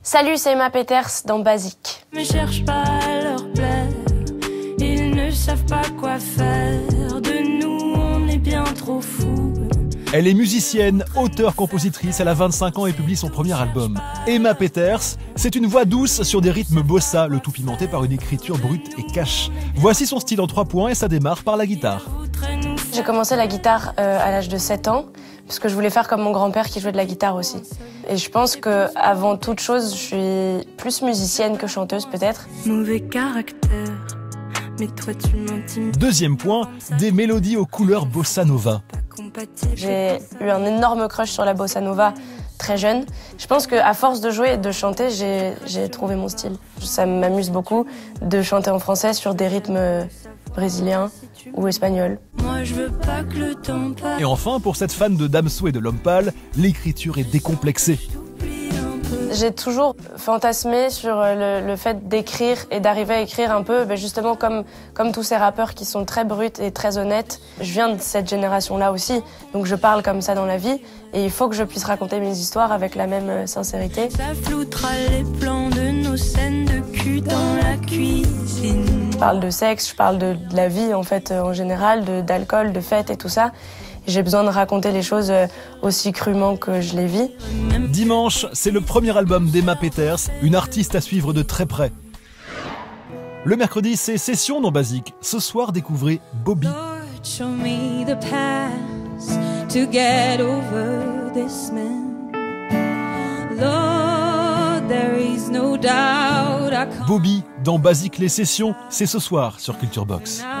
Salut, c'est Emma Peters dans Basique. Ne cherche pas à leur plaire, ils ne savent pas quoi faire. De nous, on est bien trop fous. Elle est musicienne, auteure, compositrice, elle a 25 ans et publie son premier album. Emma Peters, c'est une voix douce sur des rythmes bossa, le tout pimenté par une écriture brute et cash. Voici son style en 3 points et ça démarre par la guitare. J'ai commencé la guitare à l'âge de 7 ans, parce que je voulais faire comme mon grand-père qui jouait de la guitare aussi. Et je pense que avant toute chose, je suis plus musicienne que chanteuse peut-être. Mauvais caractère, mais toi tu m'intimides. Deuxième point, des mélodies aux couleurs bossa nova. J'ai eu un énorme crush sur la bossa nova très jeune. Je pense qu'à force de jouer et de chanter, j'ai trouvé mon style. Ça m'amuse beaucoup de chanter en français sur des rythmes brésiliens ou espagnols. Moi je veux pas que le temps passe. Et enfin, pour cette fan de Damso et de L'Homme Pâle, l'écriture est décomplexée. J'ai toujours fantasmé sur le fait d'écrire et d'arriver à écrire un peu, justement comme tous ces rappeurs qui sont très bruts et très honnêtes. Je viens de cette génération-là aussi, donc je parle comme ça dans la vie et il faut que je puisse raconter mes histoires avec la même sincérité. Ça floutera les plans de nos scènes de cul dans la cuisine. Je parle de sexe, je parle de la vie en fait en général, d'alcool, de fêtes et tout ça. J'ai besoin de raconter les choses aussi crûment que je les vis. Dimanche, c'est le premier album d'Emma Peters, une artiste à suivre de très près. Le mercredi, c'est Session dans Basique. Ce soir, découvrez Bobby. Show me the path to get over this man. Lord, there is no doubt I can't. Bobby dans Basique les Sessions, c'est ce soir sur Culture Box.